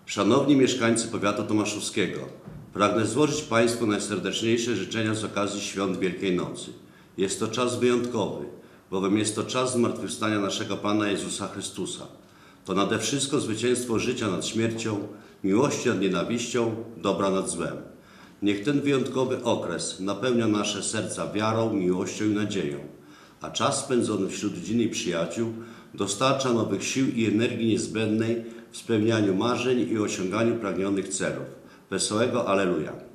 Szanowni mieszkańcy powiatu tomaszowskiego, pragnę złożyć Państwu najserdeczniejsze życzenia z okazji Świąt Wielkiej Nocy. Jest to czas wyjątkowy, bowiem jest to czas zmartwychwstania naszego Pana Jezusa Chrystusa. To nade wszystko zwycięstwo życia nad śmiercią, miłości nad nienawiścią, dobra nad złem. Niech ten wyjątkowy okres napełnia nasze serca wiarą, miłością i nadzieją, a czas spędzony wśród rodziny i przyjaciół dostarcza nowych sił i energii niezbędnej w spełnianiu marzeń i osiąganiu pragnionych celów. Wesołego Alleluja!